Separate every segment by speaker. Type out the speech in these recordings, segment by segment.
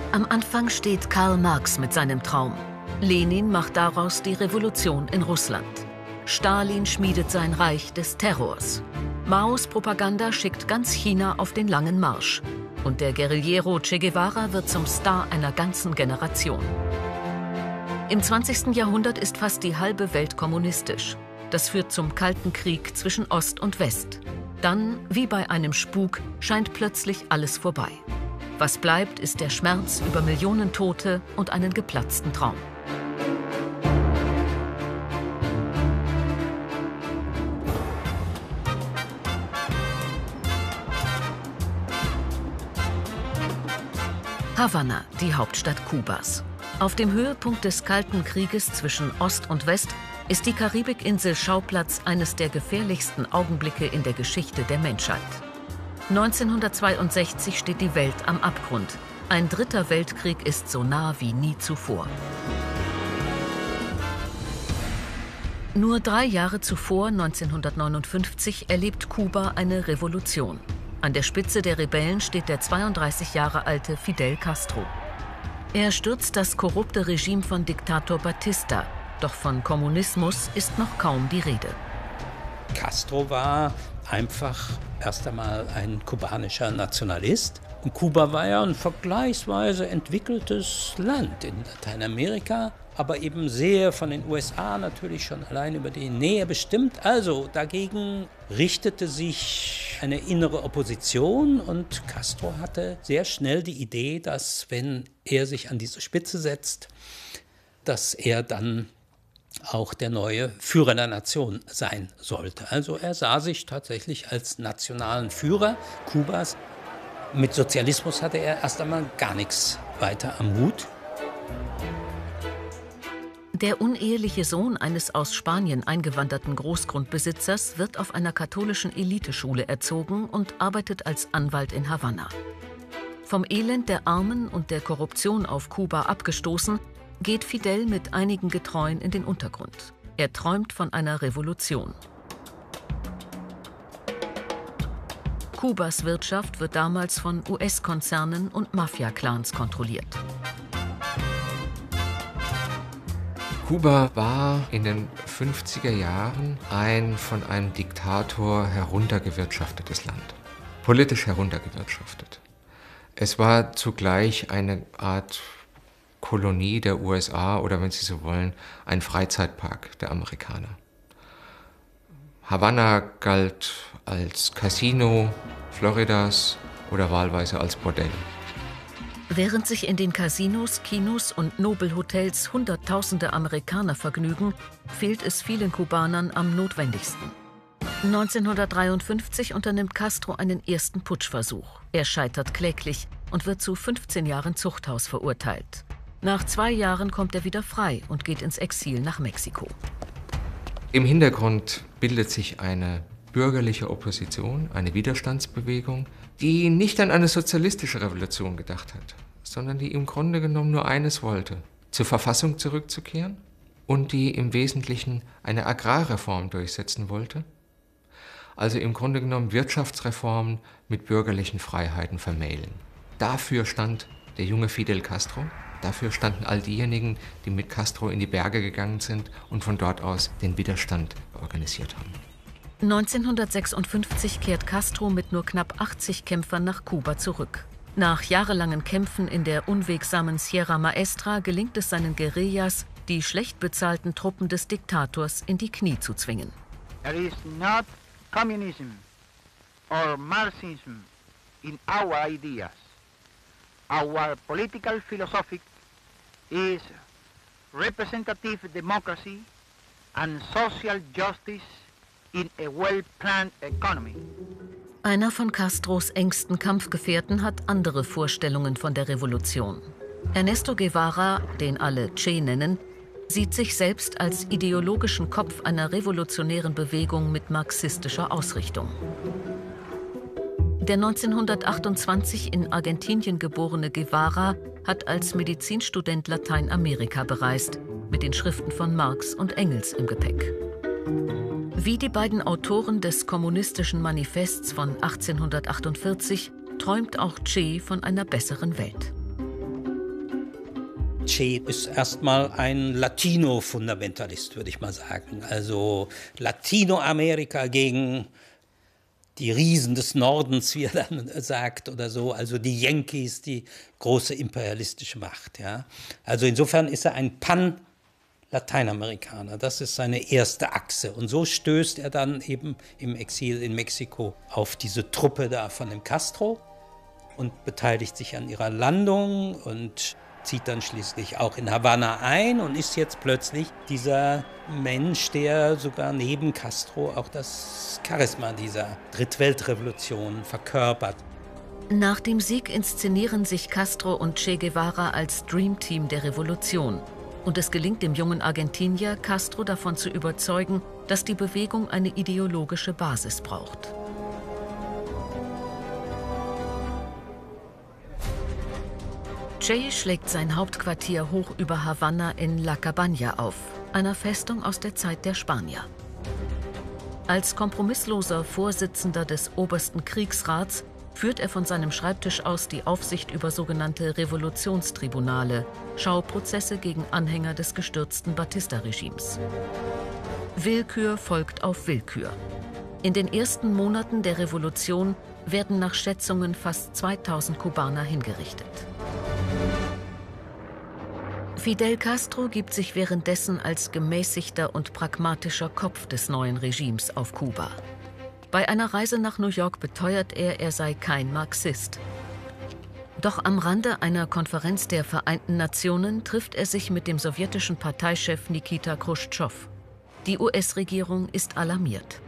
Speaker 1: Am Anfang steht Karl Marx mit seinem Traum. Lenin macht daraus die Revolution in Russland. Stalin schmiedet sein Reich des Terrors. Maos Propaganda schickt ganz China auf den langen Marsch. Und der Guerillero Che Guevara wird zum Star einer ganzen Generation. Im 20. Jahrhundert ist fast die halbe Welt kommunistisch. Das führt zum Kalten Krieg zwischen Ost und West. Dann, wie bei einem Spuk, scheint plötzlich alles vorbei. Was bleibt, ist der Schmerz über Millionen Tote und einen geplatzten Traum. Havanna, die Hauptstadt Kubas. Auf dem Höhepunkt des Kalten Krieges zwischen Ost und West ist die Karibikinsel Schauplatz eines der gefährlichsten Augenblicke in der Geschichte der Menschheit. 1962 steht die Welt am Abgrund. Ein dritter Weltkrieg ist so nah wie nie zuvor. Nur 3 Jahre zuvor, 1959, erlebt Kuba eine Revolution. An der Spitze der Rebellen steht der 32 Jahre alte Fidel Castro. Er stürzt das korrupte Regime von Diktator Batista, doch von Kommunismus ist noch kaum die Rede.
Speaker 2: Castro war einfach erst einmal ein kubanischer Nationalist. Und Kuba war ja ein vergleichsweise entwickeltes Land in Lateinamerika, aber eben sehr von den USA natürlich schon allein über die Nähe bestimmt. Also dagegen richtete sich eine innere Opposition und Castro hatte sehr schnell die Idee, dass wenn er sich an diese Spitze setzt, dass er dann auch der neue Führer der Nation sein sollte. Also er sah sich tatsächlich als nationalen Führer Kubas. Mit Sozialismus hatte er erst einmal gar nichts weiter am Hut.
Speaker 1: Der uneheliche Sohn eines aus Spanien eingewanderten Großgrundbesitzers wird auf einer katholischen Eliteschule erzogen und arbeitet als Anwalt in Havanna. Vom Elend der Armen und der Korruption auf Kuba abgestoßen, geht Fidel mit einigen Getreuen in den Untergrund. Er träumt von einer Revolution. Kubas Wirtschaft wird damals von US-Konzernen und Mafia-Clans kontrolliert.
Speaker 3: Kuba war in den 50er Jahren ein von einem Diktator heruntergewirtschaftetes Land. Politisch heruntergewirtschaftet. Es war zugleich eine Art Kolonie der USA oder, wenn Sie so wollen, ein Freizeitpark der Amerikaner. Havanna galt als Casino Floridas oder wahlweise als Bordell.
Speaker 1: Während sich in den Casinos, Kinos und Nobelhotels Hunderttausende Amerikaner vergnügen, fehlt es vielen Kubanern am notwendigsten. 1953 unternimmt Castro einen ersten Putschversuch. Er scheitert kläglich und wird zu 15 Jahren Zuchthaus verurteilt. Nach 2 Jahren kommt er wieder frei und geht ins Exil nach Mexiko.
Speaker 3: Im Hintergrund bildet sich eine bürgerliche Opposition, eine Widerstandsbewegung, die nicht an eine sozialistische Revolution gedacht hat, sondern die im Grunde genommen nur eines wollte: zur Verfassung zurückzukehren und die im Wesentlichen eine Agrarreform durchsetzen wollte. Also im Grunde genommen Wirtschaftsreformen mit bürgerlichen Freiheiten vermählen. Dafür stand der junge Fidel Castro. Dafür standen all diejenigen, die mit Castro in die Berge gegangen sind und von dort aus den Widerstand organisiert haben.
Speaker 1: 1956 kehrt Castro mit nur knapp 80 Kämpfern nach Kuba zurück. Nach jahrelangen Kämpfen in der unwegsamen Sierra Maestra gelingt es seinen Guerillas, die schlecht bezahlten Truppen des Diktators in die Knie zu zwingen.
Speaker 4: There is not communism or Marxism in our ideas. Our political philosophy is representative democracy and social justice in a well-planned economy.
Speaker 1: Einer von Castros engsten Kampfgefährten hat andere Vorstellungen von der Revolution. Ernesto Guevara, den alle Che nennen, sieht sich selbst als ideologischen Kopf einer revolutionären Bewegung mit marxistischer Ausrichtung. Der 1928 in Argentinien geborene Guevara hat als Medizinstudent Lateinamerika bereist, mit den Schriften von Marx und Engels im Gepäck. Wie die beiden Autoren des Kommunistischen Manifests von 1848 träumt auch Che von einer besseren Welt.
Speaker 2: Che ist erstmal ein Latino-Fundamentalist, würde ich mal sagen. Also Latinoamerika gegen die Riesen des Nordens, wie er dann sagt, oder so, also die Yankees, die große imperialistische Macht. Ja. Also insofern ist er ein Pan-Lateinamerikaner, das ist seine erste Achse. Und so stößt er dann eben im Exil in Mexiko auf diese Truppe da von dem Castro und beteiligt sich an ihrer Landung und zieht dann schließlich auch in Havanna ein und ist jetzt plötzlich dieser Mensch, der sogar neben Castro auch das Charisma dieser Drittweltrevolution verkörpert.
Speaker 1: Nach dem Sieg inszenieren sich Castro und Che Guevara als Dreamteam der Revolution. Und es gelingt dem jungen Argentinier, Castro davon zu überzeugen, dass die Bewegung eine ideologische Basis braucht. Che schlägt sein Hauptquartier hoch über Havanna in La Cabaña auf, einer Festung aus der Zeit der Spanier. Als kompromissloser Vorsitzender des obersten Kriegsrats führt er von seinem Schreibtisch aus die Aufsicht über sogenannte Revolutionstribunale, Schauprozesse gegen Anhänger des gestürzten Batista-Regimes. Willkür folgt auf Willkür. In den ersten Monaten der Revolution werden nach Schätzungen fast 2000 Kubaner hingerichtet. Fidel Castro gibt sich währenddessen als gemäßigter und pragmatischer Kopf des neuen Regimes auf Kuba. Bei einer Reise nach New York beteuert er sei kein Marxist. Doch am Rande einer Konferenz der Vereinten Nationen trifft er sich mit dem sowjetischen Parteichef Nikita Chruschtschow. Die US-Regierung ist alarmiert.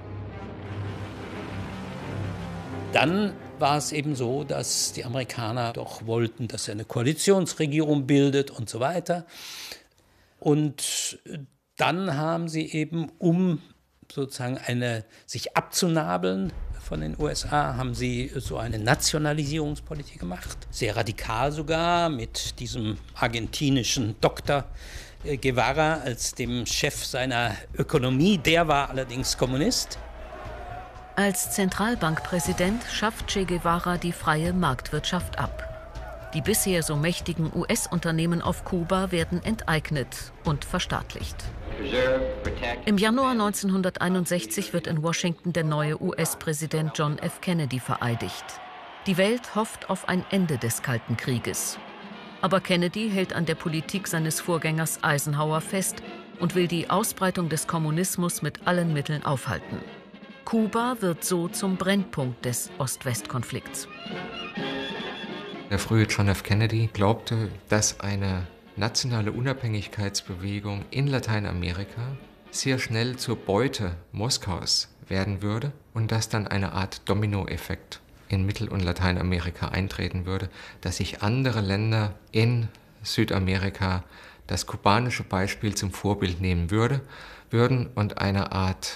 Speaker 2: Dann war es eben so, dass die Amerikaner doch wollten, dass er eine Koalitionsregierung bildet und so weiter. Und dann haben sie eben, um sozusagen sich abzunabeln von den USA, haben sie so eine Nationalisierungspolitik gemacht. Sehr radikal sogar, mit diesem argentinischen Doktor Guevara als dem Chef seiner Ökonomie. Der war allerdings Kommunist.
Speaker 1: Als Zentralbankpräsident schafft Che Guevara die freie Marktwirtschaft ab. Die bisher so mächtigen US-Unternehmen auf Kuba werden enteignet und verstaatlicht. Im Januar 1961 wird in Washington der neue US-Präsident John F. Kennedy vereidigt. Die Welt hofft auf ein Ende des Kalten Krieges. Aber Kennedy hält an der Politik seines Vorgängers Eisenhower fest und will die Ausbreitung des Kommunismus mit allen Mitteln aufhalten. Kuba wird so zum Brennpunkt des Ost-West-Konflikts.
Speaker 3: Der frühe John F. Kennedy glaubte, dass eine nationale Unabhängigkeitsbewegung in Lateinamerika sehr schnell zur Beute Moskaus werden würde und dass dann eine Art Dominoeffekt in Mittel- und Lateinamerika eintreten würde, dass sich andere Länder in Südamerika das kubanische Beispiel zum Vorbild nehmen würden und eine Art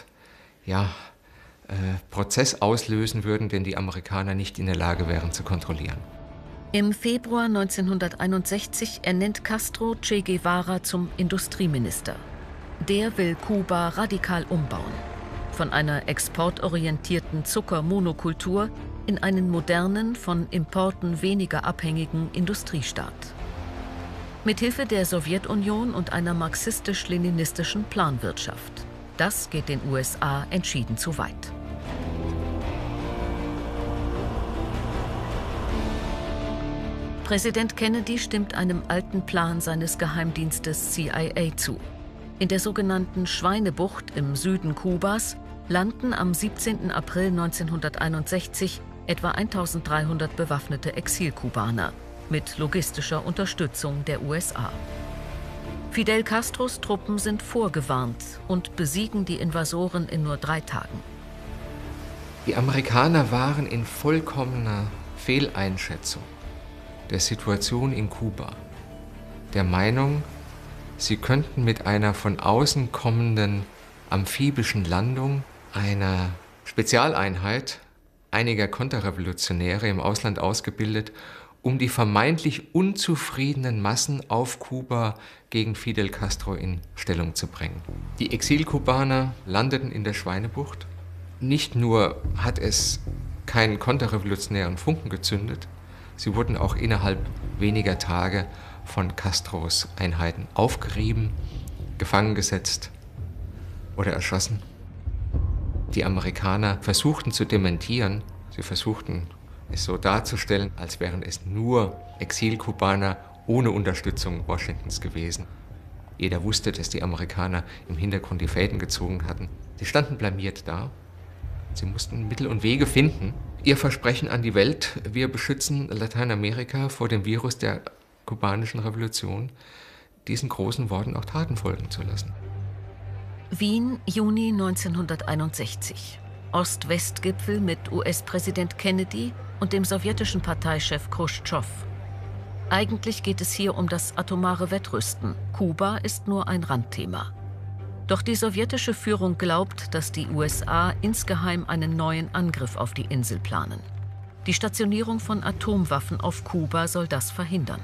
Speaker 3: Prozess auslösen würden, den die Amerikaner nicht in der Lage wären zu kontrollieren.
Speaker 1: Im Februar 1961 ernennt Castro Che Guevara zum Industrieminister. Der will Kuba radikal umbauen. Von einer exportorientierten Zuckermonokultur in einen modernen, von Importen weniger abhängigen Industriestaat. Mithilfe der Sowjetunion und einer marxistisch-leninistischen Planwirtschaft. Das geht den USA entschieden zu weit. Präsident Kennedy stimmt einem alten Plan seines Geheimdienstes CIA zu. In der sogenannten Schweinebucht im Süden Kubas landen am 17. April 1961 etwa 1300 bewaffnete Exilkubaner mit logistischer Unterstützung der USA. Fidel Castros Truppen sind vorgewarnt und besiegen die Invasoren in nur 3 Tagen.
Speaker 3: Die Amerikaner waren in vollkommener Fehleinschätzung der Situation in Kuba, der Meinung, sie könnten mit einer von außen kommenden amphibischen Landung einer Spezialeinheit einiger Konterrevolutionäre im Ausland ausgebildet, um die vermeintlich unzufriedenen Massen auf Kuba gegen Fidel Castro in Stellung zu bringen. Die Exilkubaner landeten in der Schweinebucht. Nicht nur hat es keinen konterrevolutionären Funken gezündet, sie wurden auch innerhalb weniger Tage von Castros Einheiten aufgerieben, gefangen gesetzt oder erschossen. Die Amerikaner versuchten zu dementieren, sie versuchten es so darzustellen, als wären es nur Exilkubaner ohne Unterstützung Washingtons gewesen. Jeder wusste, dass die Amerikaner im Hintergrund die Fäden gezogen hatten. Sie standen blamiert da. Sie mussten Mittel und Wege finden. Ihr Versprechen an die Welt, wir beschützen Lateinamerika vor dem Virus der kubanischen Revolution, diesen großen Worten auch Taten folgen zu lassen.
Speaker 1: Wien, Juni 1961. Ost-West-Gipfel mit US-Präsident Kennedy und dem sowjetischen Parteichef Chruschtschow. Eigentlich geht es hier um das atomare Wettrüsten. Kuba ist nur ein Randthema. Doch die sowjetische Führung glaubt, dass die USA insgeheim einen neuen Angriff auf die Insel planen. Die Stationierung von Atomwaffen auf Kuba soll das verhindern.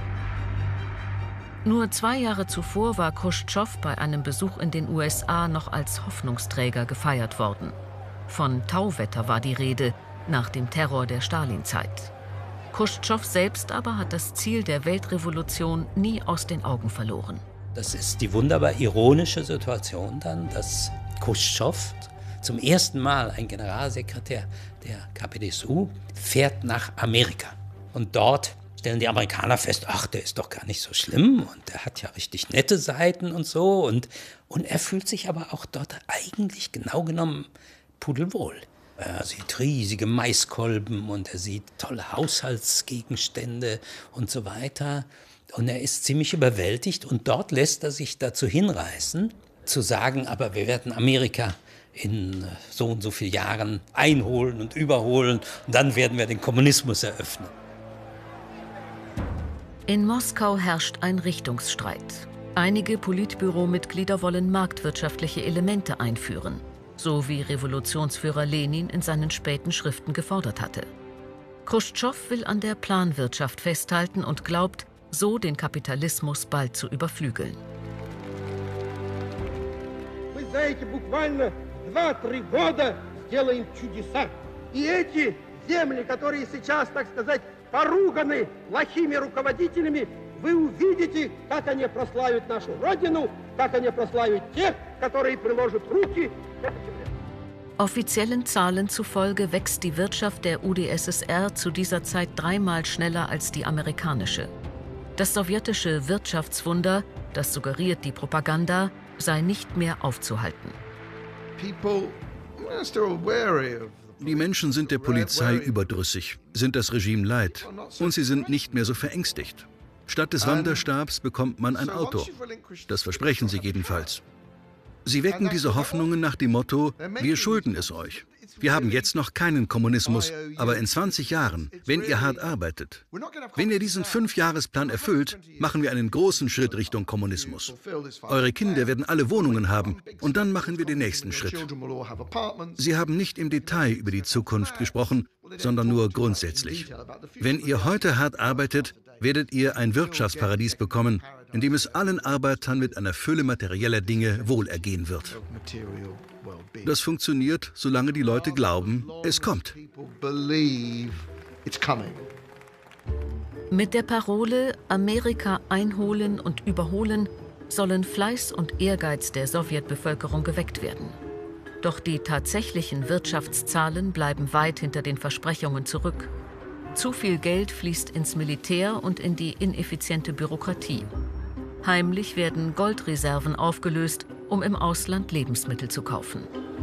Speaker 1: Nur 2 Jahre zuvor war Chruschtschow bei einem Besuch in den USA noch als Hoffnungsträger gefeiert worden. Von Tauwetter war die Rede nach dem Terror der Stalinzeit. Chruschtschow selbst aber hat das Ziel der Weltrevolution nie aus den Augen verloren.
Speaker 2: Das ist die wunderbar ironische Situation dann, dass Chruschtschow zum ersten Mal, ein Generalsekretär der KPDSU, fährt nach Amerika. Und dort stellen die Amerikaner fest, ach, der ist doch gar nicht so schlimm und der hat ja richtig nette Seiten und so. Und er fühlt sich aber auch dort eigentlich genau genommen pudelwohl. Er sieht riesige Maiskolben und er sieht tolle Haushaltsgegenstände und so weiter. Und er ist ziemlich überwältigt und dort lässt er sich dazu hinreißen, zu sagen, aber wir werden Amerika in so und so vielen Jahren einholen und überholen und dann werden wir den Kommunismus eröffnen.
Speaker 1: In Moskau herrscht ein Richtungsstreit. Einige Politbüromitglieder wollen marktwirtschaftliche Elemente einführen, so wie Revolutionsführer Lenin in seinen späten Schriften gefordert hatte. Chruschtschow will an der Planwirtschaft festhalten und glaubt, so den Kapitalismus bald zu überflügeln. Offiziellen Zahlen zufolge wächst die Wirtschaft der UdSSR zu dieser Zeit 3-mal schneller als die amerikanische. Das sowjetische Wirtschaftswunder, das suggeriert die Propaganda, sei nicht mehr aufzuhalten.
Speaker 5: Die Menschen sind der Polizei überdrüssig, sind das Regime leid und sie sind nicht mehr so verängstigt. Statt des Wanderstabs bekommt man ein Auto. Das versprechen sie jedenfalls. Sie wecken diese Hoffnungen nach dem Motto, wir schulden es euch. Wir haben jetzt noch keinen Kommunismus, aber in 20 Jahren, wenn ihr hart arbeitet, wenn ihr diesen 5-Jahresplan erfüllt, machen wir einen großen Schritt Richtung Kommunismus. Eure Kinder werden alle Wohnungen haben und dann machen wir den nächsten Schritt. Sie haben nicht im Detail über die Zukunft gesprochen, sondern nur grundsätzlich. Wenn ihr heute hart arbeitet, werdet ihr ein Wirtschaftsparadies bekommen, in dem es allen Arbeitern mit einer Fülle materieller Dinge wohlergehen wird. Das funktioniert, solange die Leute glauben, es kommt.
Speaker 1: Mit der Parole Amerika einholen und überholen sollen Fleiß und Ehrgeiz der Sowjetbevölkerung geweckt werden. Doch die tatsächlichen Wirtschaftszahlen bleiben weit hinter den Versprechungen zurück. Zu viel Geld fließt ins Militär und in die ineffiziente Bürokratie. Heimlich werden Goldreserven aufgelöst, um im Ausland Lebensmittel zu kaufen.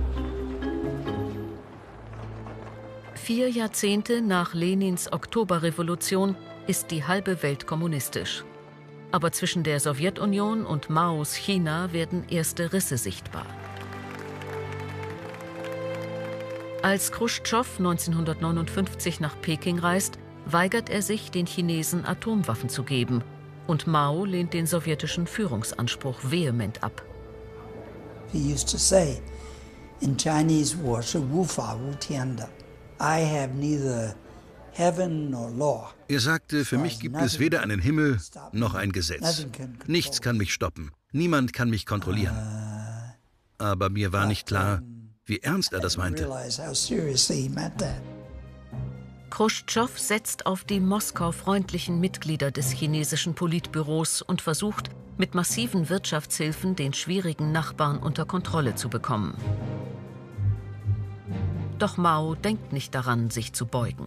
Speaker 1: 4 Jahrzehnte nach Lenins Oktoberrevolution ist die halbe Welt kommunistisch. Aber zwischen der Sowjetunion und Maos China werden erste Risse sichtbar. Als Chruschtschow 1959 nach Peking reist, weigert er sich, den Chinesen Atomwaffen zu geben. Und Mao lehnt den sowjetischen Führungsanspruch vehement ab.
Speaker 6: He used to say, in Chinese 我是无法无天的. I have neither heaven nor law.
Speaker 5: Er sagte, für mich gibt es weder einen Himmel noch ein Gesetz. Nichts kann mich stoppen. Niemand kann mich kontrollieren. Aber mir war nicht klar, wie ernst er das meinte.
Speaker 1: Chruschtschow setzt auf die Moskau-freundlichen Mitglieder des chinesischen Politbüros und versucht, mit massiven Wirtschaftshilfen den schwierigen Nachbarn unter Kontrolle zu bekommen. Doch Mao denkt nicht daran, sich zu beugen.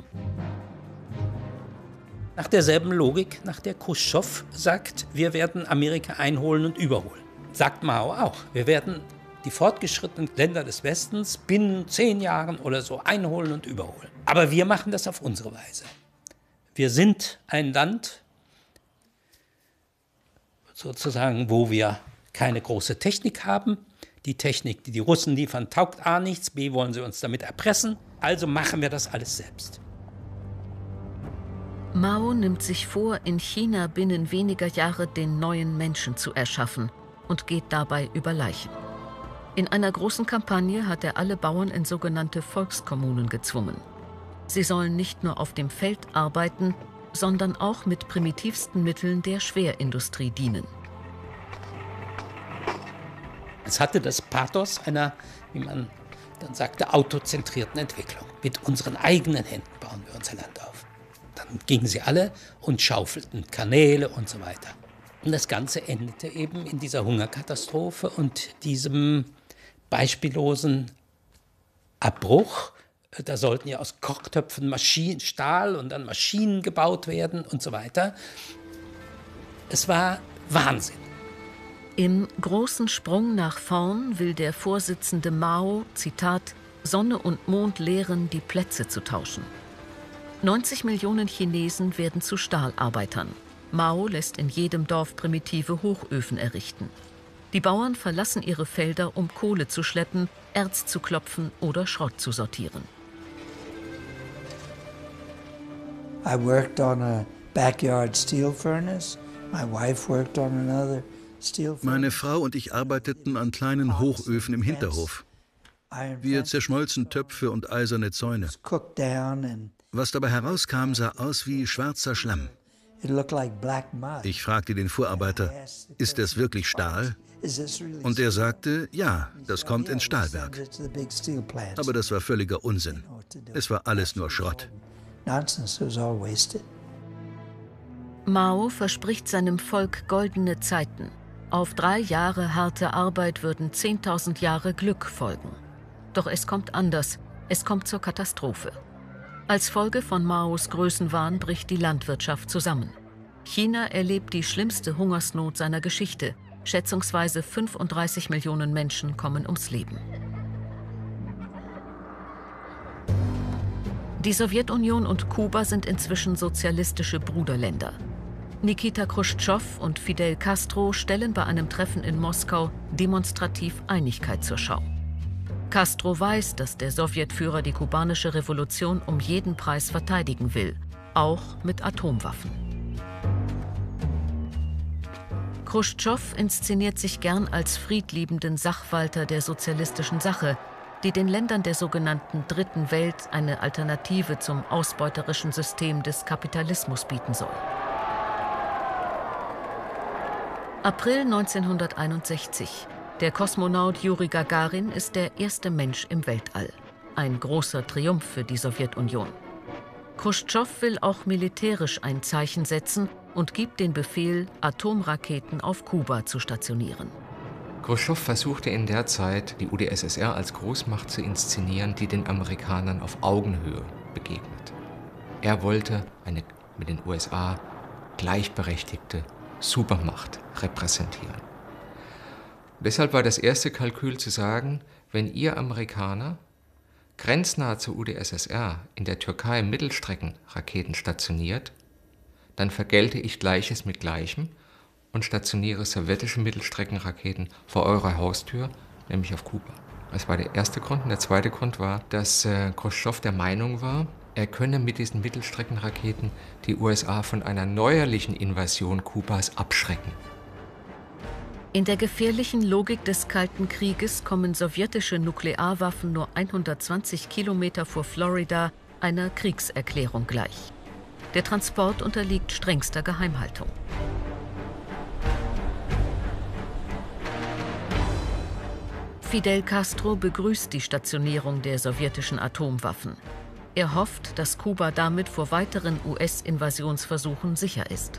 Speaker 2: Nach derselben Logik, nach der Chruschtschow sagt, wir werden Amerika einholen und überholen, sagt Mao auch. Wir werden die fortgeschrittenen Länder des Westens binnen 10 Jahren oder so einholen und überholen. Aber wir machen das auf unsere Weise. Wir sind ein Land, sozusagen, wo wir keine große Technik haben. Die Technik, die die Russen liefern, taugt A nichts, B wollen sie uns damit erpressen. Also machen wir das alles selbst.
Speaker 1: Mao nimmt sich vor, in China binnen weniger Jahre den neuen Menschen zu erschaffen und geht dabei über Leichen. In einer großen Kampagne hat er alle Bauern in sogenannte Volkskommunen gezwungen. Sie sollen nicht nur auf dem Feld arbeiten, sondern auch mit primitivsten Mitteln der Schwerindustrie dienen.
Speaker 2: Es hatte das Pathos einer, wie man dann sagte, autozentrierten Entwicklung. Mit unseren eigenen Händen bauen wir unser Land auf. Dann gingen sie alle und schaufelten Kanäle und so weiter. Und das Ganze endete eben in dieser Hungerkatastrophe und diesem beispiellosen Abbruch. Da sollten ja aus Kochtöpfen Stahl und dann Maschinen gebaut werden und so weiter. Es war Wahnsinn.
Speaker 1: Im großen Sprung nach vorn will der Vorsitzende Mao, Zitat, Sonne und Mond lehren, die Plätze zu tauschen. 90 Millionen Chinesen werden zu Stahlarbeitern. Mao lässt in jedem Dorf primitive Hochöfen errichten. Die Bauern verlassen ihre Felder, um Kohle zu schleppen, Erz zu klopfen oder Schrott zu sortieren.
Speaker 6: I worked on a backyard steel furnace. My wife worked on another steel furnace.
Speaker 5: Meine Frau und ich arbeiteten an kleinen Hochöfen im Hinterhof. Wir zerschmolzen Töpfe und eiserne Zäune. Was dabei herauskam, sah aus wie schwarzer Schlamm. Ich fragte den Vorarbeiter, ist das wirklich Stahl? Und er sagte, ja, das kommt ins Stahlwerk. Aber das war völliger Unsinn. Es war alles nur Schrott.
Speaker 1: Mao verspricht seinem Volk goldene Zeiten. Auf 3 Jahre harte Arbeit würden 10.000 Jahre Glück folgen. Doch es kommt anders. Es kommt zur Katastrophe. Als Folge von Maos Größenwahn bricht die Landwirtschaft zusammen. China erlebt die schlimmste Hungersnot seiner Geschichte. Schätzungsweise 35 Millionen Menschen kommen ums Leben. Die Sowjetunion und Kuba sind inzwischen sozialistische Bruderländer. Nikita Chruschtschow und Fidel Castro stellen bei einem Treffen in Moskau demonstrativ Einigkeit zur Schau. Castro weiß, dass der Sowjetführer die kubanische Revolution um jeden Preis verteidigen will, auch mit Atomwaffen. Chruschtschow inszeniert sich gern als friedliebenden Sachwalter der sozialistischen Sache, die den Ländern der sogenannten Dritten Welt eine Alternative zum ausbeuterischen System des Kapitalismus bieten soll. April 1961. Der Kosmonaut Juri Gagarin ist der erste Mensch im Weltall. Ein großer Triumph für die Sowjetunion. Chruschtschow will auch militärisch ein Zeichen setzen und gibt den Befehl, Atomraketen auf Kuba zu stationieren.
Speaker 3: Chruschtschow versuchte in der Zeit, die UdSSR als Großmacht zu inszenieren, die den Amerikanern auf Augenhöhe begegnet. Er wollte eine mit den USA gleichberechtigte Supermacht repräsentieren. Deshalb war das erste Kalkül zu sagen, wenn ihr Amerikaner grenznah zur UdSSR in der Türkei Mittelstreckenraketen stationiert, dann vergelte ich Gleiches mit Gleichem und stationiere sowjetische Mittelstreckenraketen vor eurer Haustür, nämlich auf Kuba. Das war der erste Grund. Und der zweite Grund war, dass Chruschtschow der Meinung war, er könne mit diesen Mittelstreckenraketen die USA von einer neuerlichen Invasion Kubas abschrecken.
Speaker 1: In der gefährlichen Logik des Kalten Krieges kommen sowjetische Nuklearwaffen nur 120 Kilometer vor Florida einer Kriegserklärung gleich. Der Transport unterliegt strengster Geheimhaltung. Fidel Castro begrüßt die Stationierung der sowjetischen Atomwaffen. Er hofft, dass Kuba damit vor weiteren US-Invasionsversuchen sicher ist.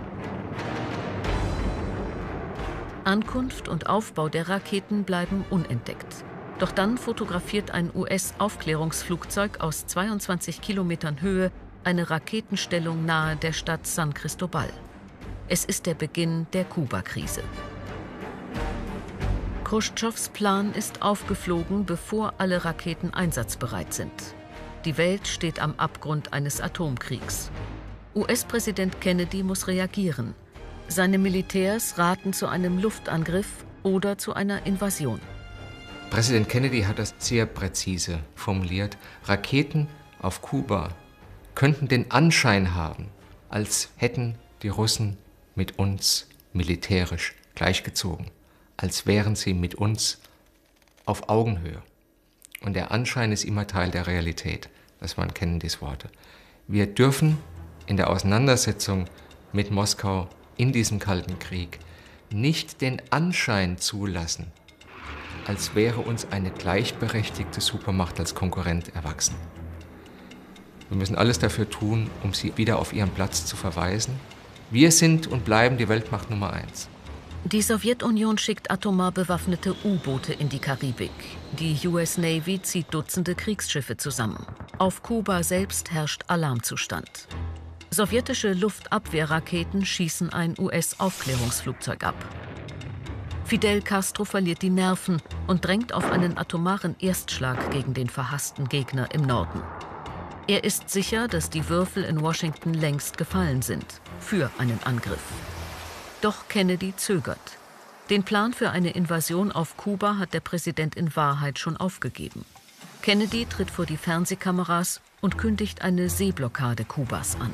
Speaker 1: Ankunft und Aufbau der Raketen bleiben unentdeckt. Doch dann fotografiert ein US-Aufklärungsflugzeug aus 22 Kilometern Höhe eine Raketenstellung nahe der Stadt San Cristobal. Es ist der Beginn der Kuba-Krise. Chruschtschows Plan ist aufgeflogen, bevor alle Raketen einsatzbereit sind. Die Welt steht am Abgrund eines Atomkriegs. US-Präsident Kennedy muss reagieren. Seine Militärs raten zu einem Luftangriff oder zu einer Invasion.
Speaker 3: Präsident Kennedy hat das sehr präzise formuliert. Raketen auf Kuba könnten den Anschein haben, als hätten die Russen mit uns militärisch gleichgezogen, als wären sie mit uns auf Augenhöhe. Und der Anschein ist immer Teil der Realität. Das waren Kennedys Worte. Wir dürfen in der Auseinandersetzung mit Moskau in diesem Kalten Krieg nicht den Anschein zulassen, als wäre uns eine gleichberechtigte Supermacht als Konkurrent erwachsen. Wir müssen alles dafür tun, um sie wieder auf ihren Platz zu verweisen. Wir sind und bleiben die Weltmacht Nummer 1.
Speaker 1: Die Sowjetunion schickt atomar bewaffnete U-Boote in die Karibik. Die US Navy zieht Dutzende Kriegsschiffe zusammen. Auf Kuba selbst herrscht Alarmzustand. Sowjetische Luftabwehrraketen schießen ein US-Aufklärungsflugzeug ab. Fidel Castro verliert die Nerven und drängt auf einen atomaren Erstschlag gegen den verhassten Gegner im Norden. Er ist sicher, dass die Würfel in Washington längst gefallen sind für einen Angriff. Doch Kennedy zögert. Den Plan für eine Invasion auf Kuba hat der Präsident in Wahrheit schon aufgegeben. Kennedy tritt vor die Fernsehkameras und kündigt eine Seeblockade Kubas an.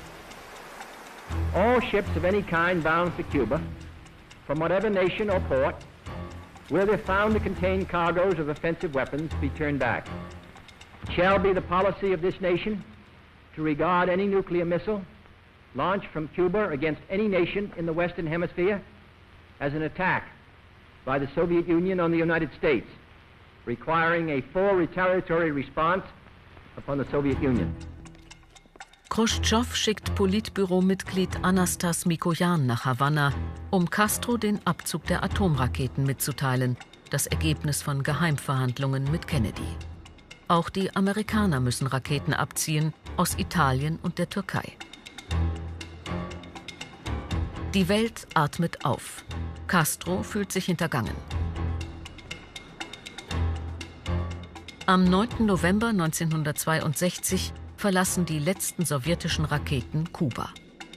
Speaker 7: All ships of any kind bound for Cuba, from whatever nation or port, where they're found to contain cargoes of offensive weapons, be turned back. It shall be the policy of this nation to regard any nuclear missile launched from Cuba against any nation in the Western Hemisphere as an attack by the Soviet Union on the United States, requiring a full retaliatory response upon the Soviet Union.
Speaker 1: Chruschtschow schickt Politbüro-Mitglied Anastas Mikojan nach Havanna, um Castro den Abzug der Atomraketen mitzuteilen, das Ergebnis von Geheimverhandlungen mit Kennedy. Auch die Amerikaner müssen Raketen abziehen aus Italien und der Türkei. Die Welt atmet auf. Castro fühlt sich hintergangen. Am 9. November 1962 verlassen die letzten sowjetischen Raketen Kuba.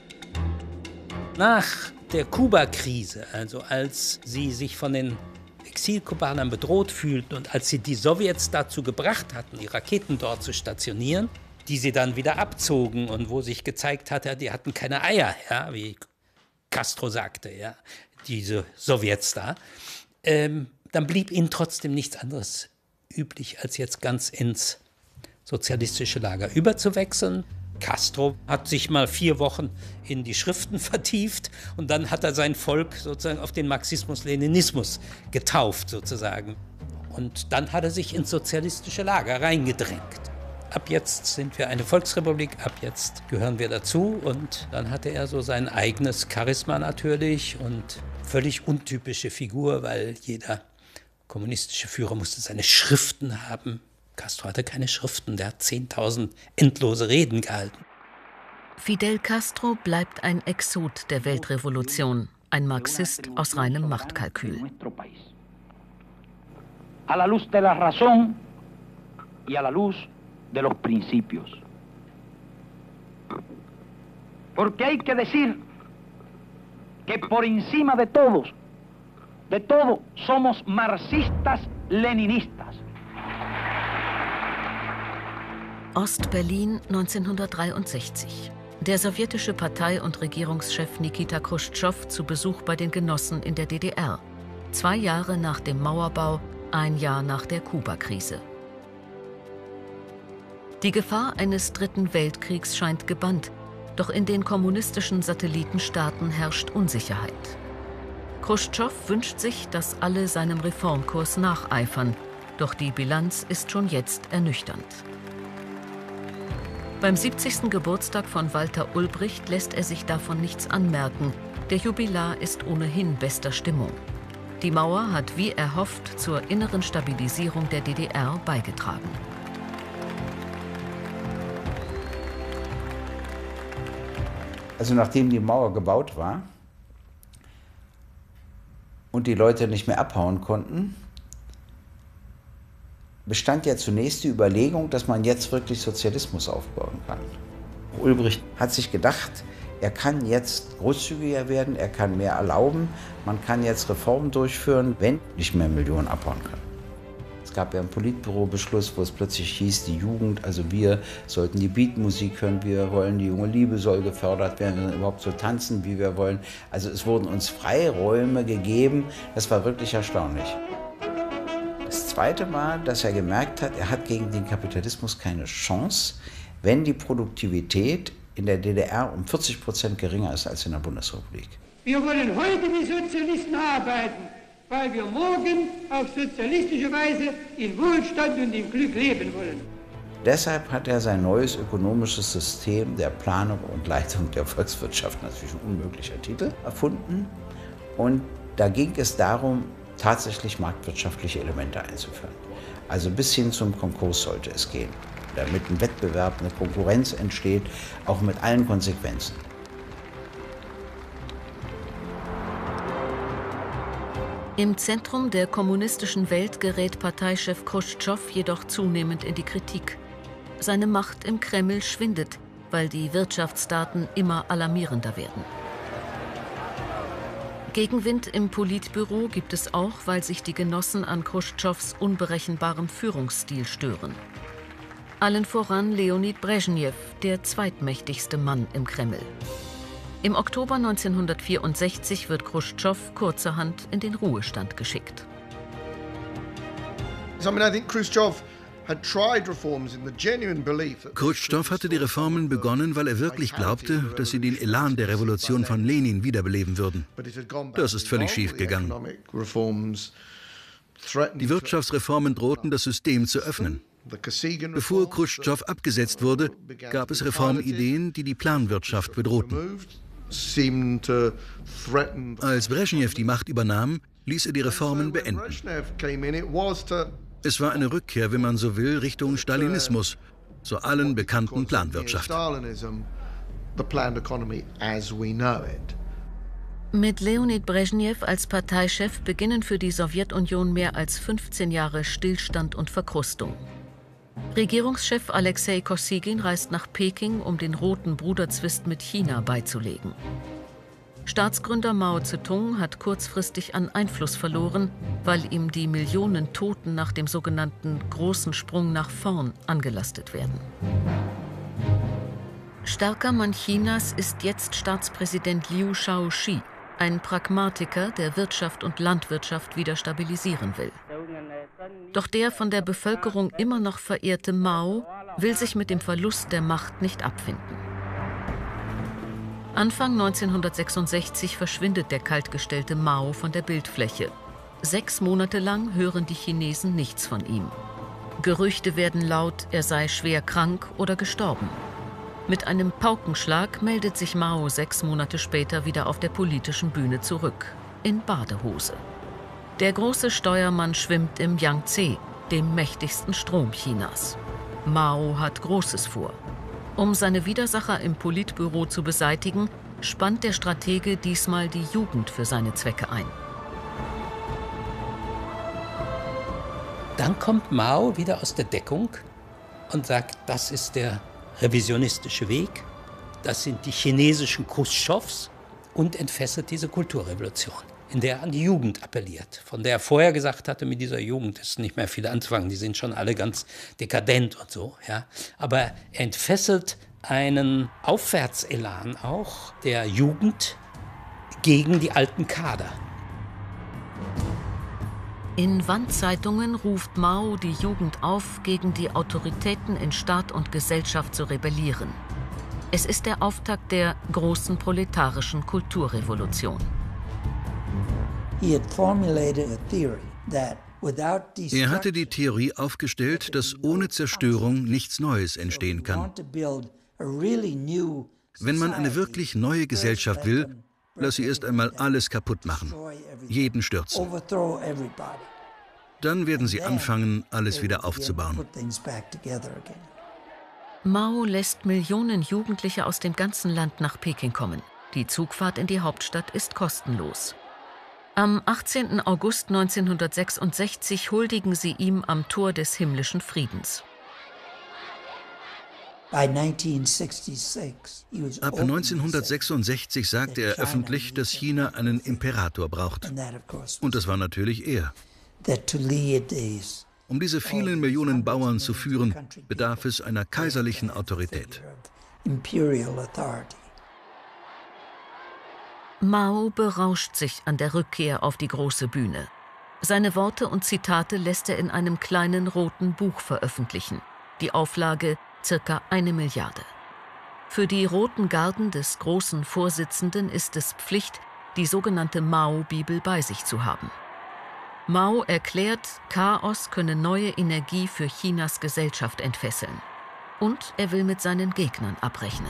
Speaker 2: Nach der Kuba-Krise, also als sie sich von den Exilkubanern bedroht fühlten und als sie die Sowjets dazu gebracht hatten, die Raketen dort zu stationieren, die sie dann wieder abzogen und wo sich gezeigt hatte, die hatten keine Eier, ja, wie Castro sagte, ja, diese Sowjets da, dann blieb ihnen trotzdem nichts anderes üblich, als jetzt ganz ins sozialistische Lager überzuwechseln. Castro hat sich mal 4 Wochen in die Schriften vertieft und dann hat er sein Volk sozusagen auf den Marxismus-Leninismus getauft sozusagen. Und dann hat er sich ins sozialistische Lager reingedrängt. Ab jetzt sind wir eine Volksrepublik, ab jetzt gehören wir dazu. Und dann hatte er so sein eigenes Charisma natürlich und völlig untypische Figur, weil jeder kommunistische Führer musste seine Schriften haben. Castro hatte keine Schriften, der hat 10.000 endlose Reden gehalten.
Speaker 1: Fidel Castro bleibt ein Exot der Weltrevolution, ein Marxist aus reinem Machtkalkül.
Speaker 8: A la luz de la razón y a la luz de los principios. Porque hay que decir que por encima de todo somos marxistas-leninistas.
Speaker 1: Ost-Berlin 1963. Der sowjetische Partei- und Regierungschef Nikita Chruschtschow zu Besuch bei den Genossen in der DDR. 2 Jahre nach dem Mauerbau, 1 Jahr nach der Kuba-Krise. Die Gefahr eines 3. Weltkriegs scheint gebannt, doch in den kommunistischen Satellitenstaaten herrscht Unsicherheit. Chruschtschow wünscht sich, dass alle seinem Reformkurs nacheifern, doch die Bilanz ist schon jetzt ernüchternd. Beim 70. Geburtstag von Walter Ulbricht lässt er sich davon nichts anmerken. Der Jubilar ist ohnehin bester Stimmung. Die Mauer hat wie erhofft zur inneren Stabilisierung der DDR beigetragen.
Speaker 9: Also nachdem die Mauer gebaut war und die Leute nicht mehr abhauen konnten, bestand ja zunächst die Überlegung, dass man jetzt wirklich Sozialismus aufbauen kann. Ulbricht hat sich gedacht, er kann jetzt großzügiger werden, er kann mehr erlauben, man kann jetzt Reformen durchführen, wenn nicht mehr Millionen abhauen können. Es gab ja einen Politbürobeschluss, wo es plötzlich hieß, die Jugend, also wir sollten die Beatmusik hören, wir wollen, die junge Liebe soll gefördert werden, wir sollen überhaupt so tanzen, wie wir wollen. Also es wurden uns Freiräume gegeben, das war wirklich erstaunlich. Das Zweite war, dass er gemerkt hat, er hat gegen den Kapitalismus keine Chance, wenn die Produktivität in der DDR um 40% geringer ist als in der Bundesrepublik.
Speaker 10: Wir wollen heute wie Sozialisten arbeiten, weil wir morgen auf sozialistische Weise in Wohlstand und in Glück leben wollen.
Speaker 9: Deshalb hat er sein neues ökonomisches System der Planung und Leitung der Volkswirtschaft, natürlich ein unmöglicher Titel, erfunden. Und da ging es darum, tatsächlich marktwirtschaftliche Elemente einzuführen. Also bis hin zum Konkurs sollte es gehen, damit ein Wettbewerb, eine Konkurrenz entsteht, auch mit allen Konsequenzen.
Speaker 1: Im Zentrum der kommunistischen Welt gerät Parteichef Chruschtschow jedoch zunehmend in die Kritik. Seine Macht im Kreml schwindet, weil die Wirtschaftsdaten immer alarmierender werden. Gegenwind im Politbüro gibt es auch, weil sich die Genossen an Chruschtschows unberechenbarem Führungsstil stören. Allen voran Leonid Brezhnev, der zweitmächtigste Mann im Kreml. Im Oktober 1964 wird Chruschtschow kurzerhand in den Ruhestand geschickt.
Speaker 5: Chruschtschow hatte die Reformen begonnen, weil er wirklich glaubte, dass sie den Elan der Revolution von Lenin wiederbeleben würden. Das ist völlig schief gegangen. Die Wirtschaftsreformen drohten, das System zu öffnen. Bevor Chruschtschow abgesetzt wurde, gab es Reformideen, die die Planwirtschaft bedrohten. Als Brezhnev die Macht übernahm, ließ er die Reformen beenden. Es war eine Rückkehr, wenn man so will, Richtung Stalinismus, zur allen bekannten Planwirtschaft.
Speaker 1: Mit Leonid Brezhnev als Parteichef beginnen für die Sowjetunion mehr als 15 Jahre Stillstand und Verkrustung. Regierungschef Alexei Kosygin reist nach Peking, um den Roten Bruderzwist mit China beizulegen. Staatsgründer Mao Zedong hat kurzfristig an Einfluss verloren, weil ihm die Millionen Toten nach dem sogenannten Großen Sprung nach vorn angelastet werden. Starker Mann Chinas ist jetzt Staatspräsident Liu Shaoqi, ein Pragmatiker, der Wirtschaft und Landwirtschaft wieder stabilisieren will. Doch der von der Bevölkerung immer noch verehrte Mao will sich mit dem Verlust der Macht nicht abfinden. Anfang 1966 verschwindet der kaltgestellte Mao von der Bildfläche. 6 Monate lang hören die Chinesen nichts von ihm. Gerüchte werden laut, er sei schwer krank oder gestorben. Mit einem Paukenschlag meldet sich Mao 6 Monate später wieder auf der politischen Bühne zurück, in Badehose. Der große Steuermann schwimmt im Yangtze, dem mächtigsten Strom Chinas. Mao hat Großes vor. Um seine Widersacher im Politbüro zu beseitigen, spannt der Stratege diesmal die Jugend für seine Zwecke ein.
Speaker 2: Dann kommt Mao wieder aus der Deckung und sagt, das ist der revisionistische Weg, das sind die chinesischen Chruschtschows und entfesselt diese Kulturrevolution, in der er an die Jugend appelliert, von der er vorher gesagt hatte, mit dieser Jugend ist nicht mehr viel anzufangen, die sind schon alle ganz dekadent und so. Ja. Aber er entfesselt einen Aufwärtselan auch der Jugend gegen die alten Kader.
Speaker 1: In Wandzeitungen ruft Mao die Jugend auf, gegen die Autoritäten in Staat und Gesellschaft zu rebellieren. Es ist der Auftakt der großen proletarischen Kulturrevolution.
Speaker 6: He had formulated a theory that
Speaker 5: Er hatte die Theorie aufgestellt, dass ohne Zerstörung nichts Neues entstehen kann. Wenn man eine wirklich neue Gesellschaft will, lass sie erst einmal alles kaputt machen, jeden stürzen. Dann werden sie anfangen, alles wieder aufzubauen.
Speaker 1: Mao lässt Millionen Jugendliche aus dem ganzen Land nach Peking kommen. Die Zugfahrt in die Hauptstadt ist kostenlos. Am 18. August 1966 huldigen sie ihm am Tor des himmlischen Friedens.
Speaker 5: Ab 1966 sagte er öffentlich, dass China einen Imperator braucht. Und das war natürlich er. Um diese vielen Millionen Bauern zu führen, bedarf es einer kaiserlichen Autorität.
Speaker 1: Mao berauscht sich an der Rückkehr auf die große Bühne. Seine Worte und Zitate lässt er in einem kleinen roten Buch veröffentlichen. Die Auflage ca. 1 Milliarde. Für die Roten Garden des großen Vorsitzenden ist es Pflicht, die sogenannte Mao-Bibel bei sich zu haben. Mao erklärt, Chaos könne neue Energie für Chinas Gesellschaft entfesseln. Und er will mit seinen Gegnern abrechnen.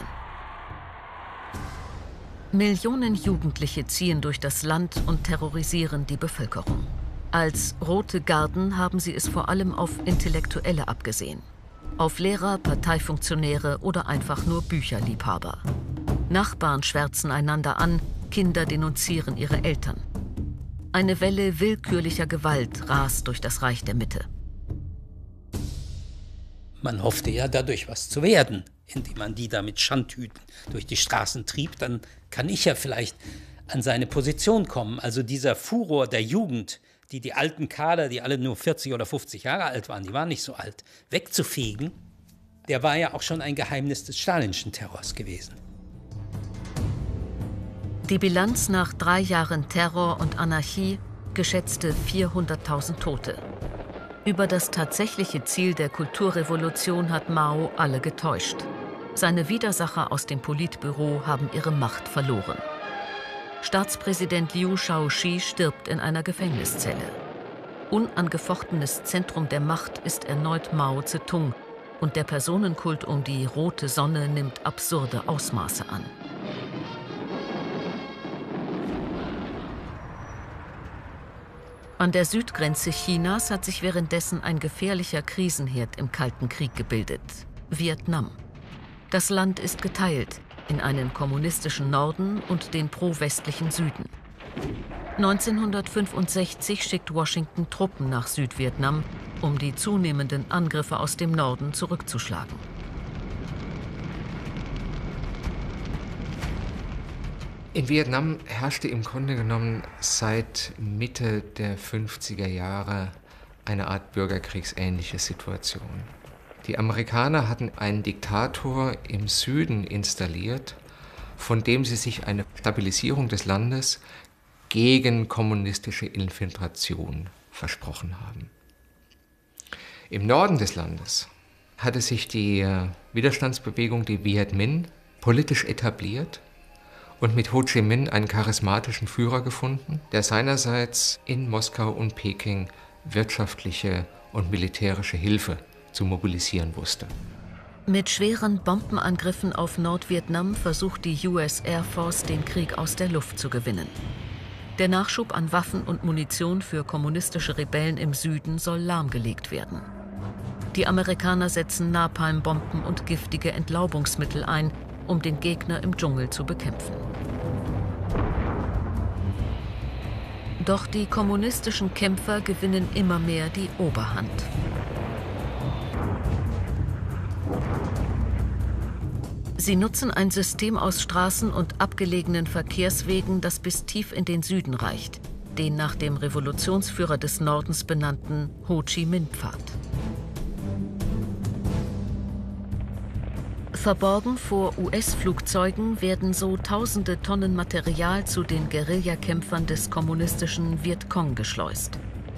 Speaker 1: Millionen Jugendliche ziehen durch das Land und terrorisieren die Bevölkerung. Als Rote Garden haben sie es vor allem auf Intellektuelle abgesehen. Auf Lehrer, Parteifunktionäre oder einfach nur Bücherliebhaber. Nachbarn schwärzen einander an, Kinder denunzieren ihre Eltern. Eine Welle willkürlicher Gewalt rast durch das Reich der Mitte.
Speaker 2: Man hoffte ja dadurch was zu werden, indem man die da mit Schandhüten durch die Straßen trieb. Dann kann ich ja vielleicht an seine Position kommen. Also dieser Furor der Jugend, die alten Kader, die alle nur 40 oder 50 Jahre alt waren, die waren nicht so alt, wegzufegen, der war ja auch schon ein Geheimnis des stalinschen Terrors gewesen.
Speaker 1: Die Bilanz nach 3 Jahren Terror und Anarchie, geschätzte 400.000 Tote. Über das tatsächliche Ziel der Kulturrevolution hat Mao alle getäuscht. Seine Widersacher aus dem Politbüro haben ihre Macht verloren. Staatspräsident Liu Shaoqi stirbt in einer Gefängniszelle. Unangefochtenes Zentrum der Macht ist erneut Mao Zedong und der Personenkult um die rote Sonne nimmt absurde Ausmaße an. An der Südgrenze Chinas hat sich währenddessen ein gefährlicher Krisenherd im Kalten Krieg gebildet: Vietnam. Das Land ist geteilt in einen kommunistischen Norden und den pro-westlichen Süden. 1965 schickt Washington Truppen nach Südvietnam, um die zunehmenden Angriffe aus dem Norden zurückzuschlagen.
Speaker 3: In Vietnam herrschte im Grunde genommen seit Mitte der 50er Jahre eine Art bürgerkriegsähnliche Situation. Die Amerikaner hatten einen Diktator im Süden installiert, von dem sie sich eine Stabilisierung des Landes gegen kommunistische Infiltration versprochen haben. Im Norden des Landes hatte sich die Widerstandsbewegung, die Viet Minh, politisch etabliert und mit Ho Chi Minh einen charismatischen Führer gefunden, der seinerseits in Moskau und Peking wirtschaftliche und militärische Hilfe zu mobilisieren wusste.
Speaker 1: Mit schweren Bombenangriffen auf Nordvietnam versucht die US Air Force, den Krieg aus der Luft zu gewinnen. Der Nachschub an Waffen und Munition für kommunistische Rebellen im Süden soll lahmgelegt werden. Die Amerikaner setzen Napalmbomben und giftige Entlaubungsmittel ein, um den Gegner im Dschungel zu bekämpfen. Doch die kommunistischen Kämpfer gewinnen immer mehr die Oberhand. Sie nutzen ein System aus Straßen und abgelegenen Verkehrswegen, das bis tief in den Süden reicht, den nach dem Revolutionsführer des Nordens benannten Ho Chi Minh-Pfad. Verborgen vor US-Flugzeugen werden so tausende Tonnen Material zu den Guerillakämpfern des kommunistischen Vietcong geschleust.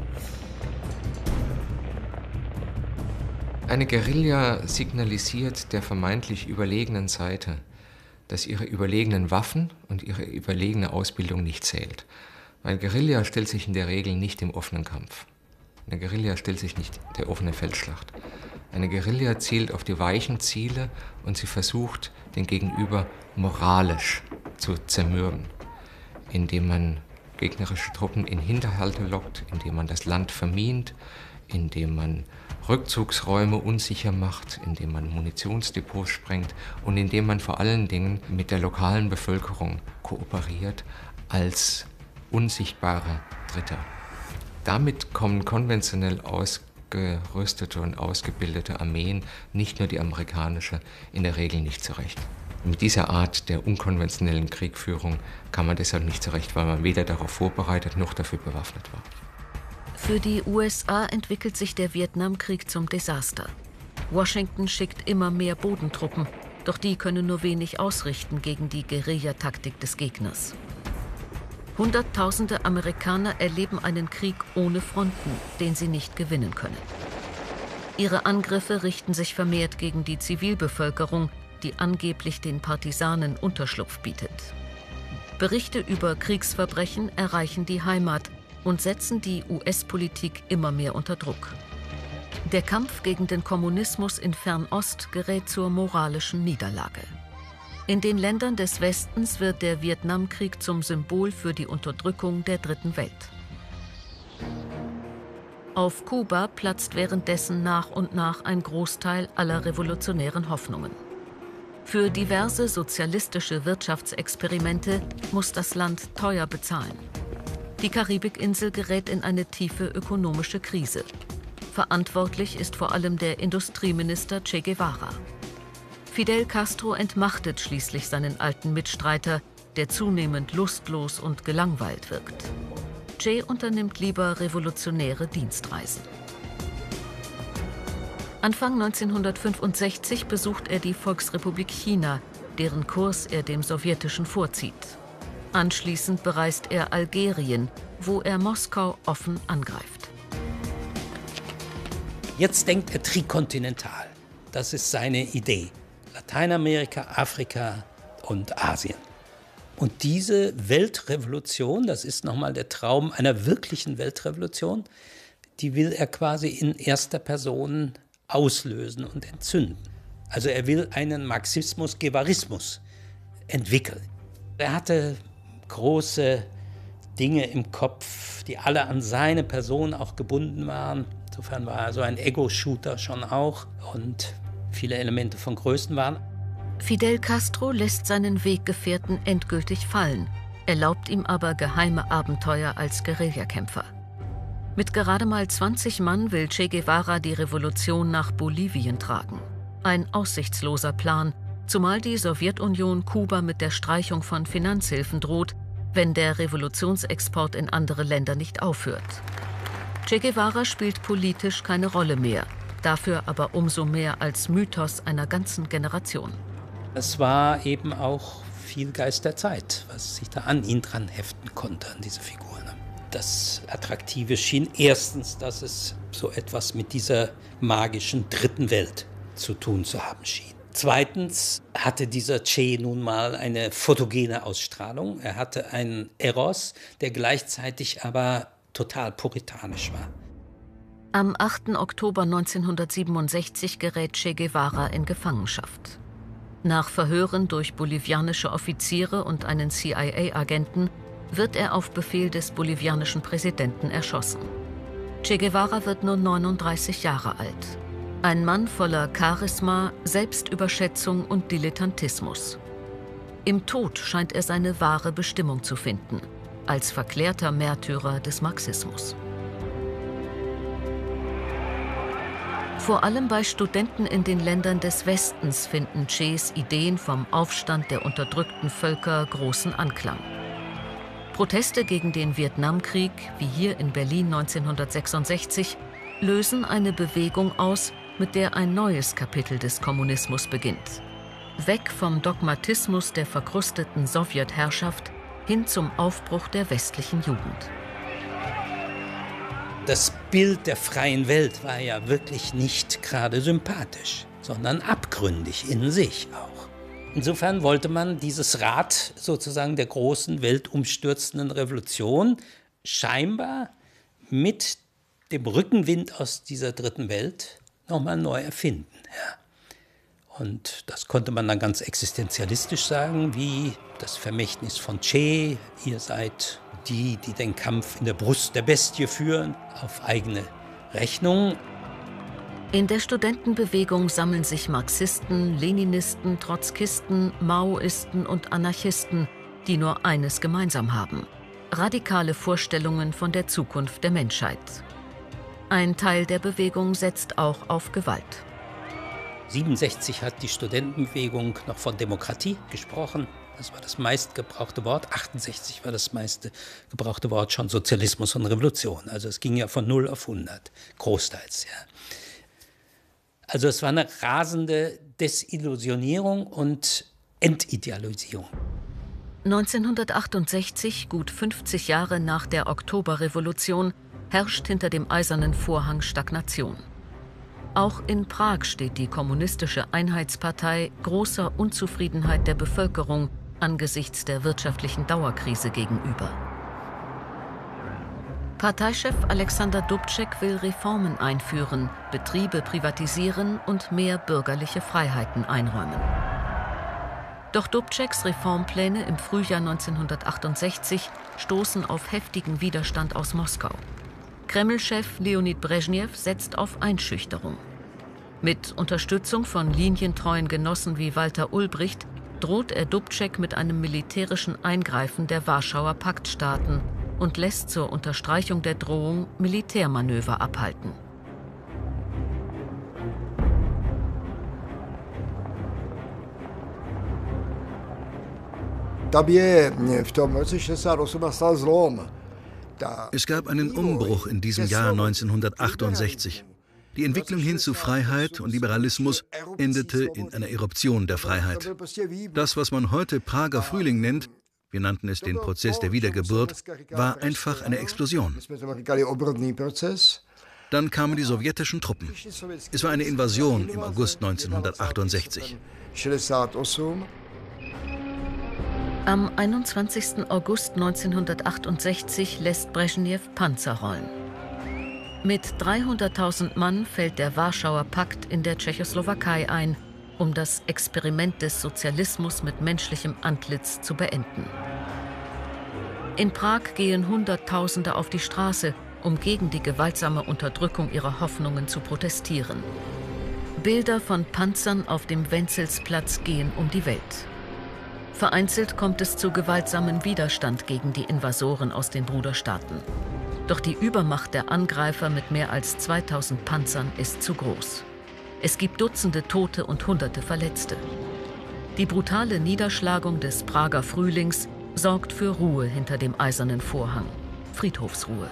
Speaker 3: Eine Guerilla signalisiert der vermeintlich überlegenen Seite, dass ihre überlegenen Waffen und ihre überlegene Ausbildung nicht zählt. Weil Guerilla stellt sich in der Regel nicht im offenen Kampf. Eine Guerilla stellt sich nicht der offenen Feldschlacht. Eine Guerilla zielt auf die weichen Ziele und sie versucht, den Gegenüber moralisch zu zermürben, indem man gegnerische Truppen in Hinterhalte lockt, indem man das Land vermint, indem man Rückzugsräume unsicher macht, indem man Munitionsdepots sprengt und indem man vor allen Dingen mit der lokalen Bevölkerung kooperiert als unsichtbarer Dritter. Damit kommen konventionell ausgerüstete und ausgebildete Armeen, nicht nur die amerikanische, in der Regel nicht zurecht. Mit dieser Art der unkonventionellen Kriegführung kam man deshalb nicht zurecht, weil man weder darauf vorbereitet noch dafür bewaffnet war.
Speaker 1: Für die USA entwickelt sich der Vietnamkrieg zum Desaster. Washington schickt immer mehr Bodentruppen, doch die können nur wenig ausrichten gegen die Guerillataktik des Gegners. Hunderttausende Amerikaner erleben einen Krieg ohne Fronten, den sie nicht gewinnen können. Ihre Angriffe richten sich vermehrt gegen die Zivilbevölkerung, die angeblich den Partisanen Unterschlupf bietet. Berichte über Kriegsverbrechen erreichen die Heimat und setzen die US-Politik immer mehr unter Druck. Der Kampf gegen den Kommunismus in Fernost gerät zur moralischen Niederlage. In den Ländern des Westens wird der Vietnamkrieg zum Symbol für die Unterdrückung der Dritten Welt. Auf Kuba platzt währenddessen nach und nach ein Großteil aller revolutionären Hoffnungen. Für diverse sozialistische Wirtschaftsexperimente muss das Land teuer bezahlen. Die Karibikinsel gerät in eine tiefe ökonomische Krise. Verantwortlich ist vor allem der Industrieminister Che Guevara. Fidel Castro entmachtet schließlich seinen alten Mitstreiter, der zunehmend lustlos und gelangweilt wirkt. Che unternimmt lieber revolutionäre Dienstreisen. Anfang 1965 besucht er die Volksrepublik China, deren Kurs er dem sowjetischen vorzieht. Anschließend bereist er Algerien, wo er Moskau offen angreift.
Speaker 2: Jetzt denkt er trikontinental. Das ist seine Idee. Lateinamerika, Afrika und Asien. Und diese Weltrevolution, das ist nochmal der Traum einer wirklichen Weltrevolution, die will er quasi in erster Person auslösen und entzünden. Also er will einen Marxismus-Guevarismus entwickeln. Er hatte große Dinge im Kopf, die alle an seine Person auch gebunden waren. Insofern war er so ein Ego-Shooter schon auch und viele Elemente von Größen waren.
Speaker 1: Fidel Castro lässt seinen Weggefährten endgültig fallen, erlaubt ihm aber geheime Abenteuer als Guerillakämpfer. Mit gerade mal 20 Mann will Che Guevara die Revolution nach Bolivien tragen. Ein aussichtsloser Plan, zumal die Sowjetunion Kuba mit der Streichung von Finanzhilfen droht, wenn der Revolutionsexport in andere Länder nicht aufhört. Che Guevara spielt politisch keine Rolle mehr, dafür aber umso mehr als Mythos einer ganzen Generation.
Speaker 2: Es war eben auch viel Geist der Zeit, was sich da an ihn dran heften konnte, an diese Figur. Das Attraktive schien erstens, dass es so etwas mit dieser magischen dritten Welt zu tun zu haben schien. Zweitens hatte dieser Che nun mal eine photogene Ausstrahlung. Er hatte einen Eros, der gleichzeitig aber total puritanisch war.
Speaker 1: Am 8. Oktober 1967 gerät Che Guevara in Gefangenschaft. Nach Verhören durch bolivianische Offiziere und einen CIA-Agenten wird er auf Befehl des bolivianischen Präsidenten erschossen. Che Guevara wird nur 39 Jahre alt. Ein Mann voller Charisma, Selbstüberschätzung und Dilettantismus. Im Tod scheint er seine wahre Bestimmung zu finden, als verklärter Märtyrer des Marxismus. Vor allem bei Studenten in den Ländern des Westens finden Ches Ideen vom Aufstand der unterdrückten Völker großen Anklang. Proteste gegen den Vietnamkrieg, wie hier in Berlin 1966, lösen eine Bewegung aus, mit der ein neues Kapitel des Kommunismus beginnt. Weg vom Dogmatismus der verkrusteten Sowjetherrschaft hin zum Aufbruch der westlichen Jugend.
Speaker 2: Das Bild der freien Welt war ja wirklich nicht gerade sympathisch, sondern abgründig in sich auch. Insofern wollte man dieses Rad sozusagen der großen weltumstürzenden Revolution scheinbar mit dem Rückenwind aus dieser dritten Welt nochmal neu erfinden. Ja. Und das konnte man dann ganz existenzialistisch sagen, wie das Vermächtnis von Che, ihr seid die den Kampf in der Brust der Bestie führen, auf eigene Rechnung.
Speaker 1: In der Studentenbewegung sammeln sich Marxisten, Leninisten, Trotzkisten, Maoisten und Anarchisten, die nur eines gemeinsam haben: radikale Vorstellungen von der Zukunft der Menschheit. Ein Teil der Bewegung setzt auch auf Gewalt.
Speaker 2: 1967 hat die Studentenbewegung noch von Demokratie gesprochen. Das war das meistgebrauchte Wort. 1968 war das meistgebrauchte Wort schon Sozialismus und Revolution. Also es ging ja von 0 auf 100, großteils. Ja. Also es war eine rasende Desillusionierung und Entidealisierung.
Speaker 1: 1968, gut 50 Jahre nach der Oktoberrevolution, herrscht hinter dem Eisernen Vorhang Stagnation. Auch in Prag steht die Kommunistische Einheitspartei großer Unzufriedenheit der Bevölkerung angesichts der wirtschaftlichen Dauerkrise gegenüber. Parteichef Alexander Dubček will Reformen einführen, Betriebe privatisieren und mehr bürgerliche Freiheiten einräumen. Doch Dubčeks Reformpläne im Frühjahr 1968 stoßen auf heftigen Widerstand aus Moskau. Kreml-Chef Leonid Brezhnev setzt auf Einschüchterung. Mit Unterstützung von linientreuen Genossen wie Walter Ulbricht droht er Dubček mit einem militärischen Eingreifen der Warschauer Paktstaaten und lässt zur Unterstreichung der Drohung Militärmanöver abhalten.
Speaker 5: Es gab einen Umbruch in diesem Jahr 1968. Die Entwicklung hin zu Freiheit und Liberalismus endete in einer Eruption der Freiheit. Das, was man heute Prager Frühling nennt, wir nannten es den Prozess der Wiedergeburt, war einfach eine Explosion. Dann kamen die sowjetischen Truppen. Es war eine Invasion im August 1968.
Speaker 1: Am 21. August 1968 lässt Brezhnev Panzer rollen. Mit 300.000 Mann fällt der Warschauer Pakt in der Tschechoslowakei ein, um das Experiment des Sozialismus mit menschlichem Antlitz zu beenden. In Prag gehen Hunderttausende auf die Straße, um gegen die gewaltsame Unterdrückung ihrer Hoffnungen zu protestieren. Bilder von Panzern auf dem Wenzelsplatz gehen um die Welt. Vereinzelt kommt es zu gewaltsamem Widerstand gegen die Invasoren aus den Bruderstaaten. Doch die Übermacht der Angreifer mit mehr als 2000 Panzern ist zu groß. Es gibt Dutzende Tote und Hunderte Verletzte. Die brutale Niederschlagung des Prager Frühlings sorgt für Ruhe hinter dem Eisernen Vorhang. Friedhofsruhe.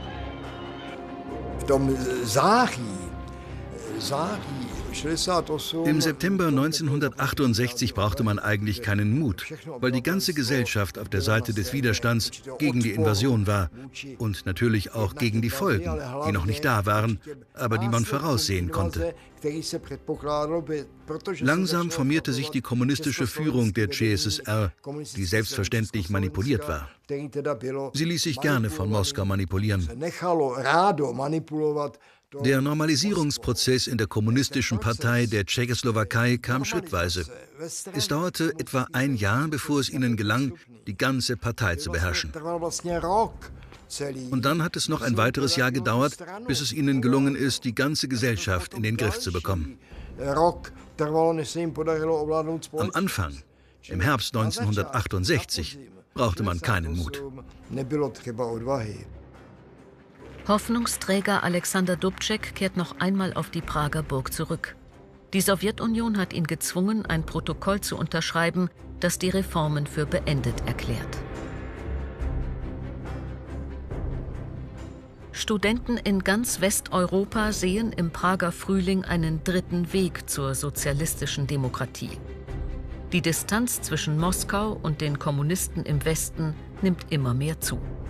Speaker 5: Im September 1968 brauchte man eigentlich keinen Mut, weil die ganze Gesellschaft auf der Seite des Widerstands gegen die Invasion war und natürlich auch gegen die Folgen, die noch nicht da waren, aber die man voraussehen konnte. Langsam formierte sich die kommunistische Führung der CSSR, die selbstverständlich manipuliert war. Sie ließ sich gerne von Moskau manipulieren. Der Normalisierungsprozess in der Kommunistischen Partei der Tschechoslowakei kam schrittweise. Es dauerte etwa ein Jahr, bevor es ihnen gelang, die ganze Partei zu beherrschen. Und dann hat es noch ein weiteres Jahr gedauert, bis es ihnen gelungen ist, die ganze Gesellschaft in den Griff zu bekommen. Am Anfang, im Herbst 1968, brauchte man keinen Mut.
Speaker 1: Hoffnungsträger Alexander Dubček kehrt noch einmal auf die Prager Burg zurück. Die Sowjetunion hat ihn gezwungen, ein Protokoll zu unterschreiben, das die Reformen für beendet erklärt. Studenten in ganz Westeuropa sehen im Prager Frühling einen dritten Weg zur sozialistischen Demokratie. Die Distanz zwischen Moskau und den Kommunisten im Westen nimmt immer mehr zu.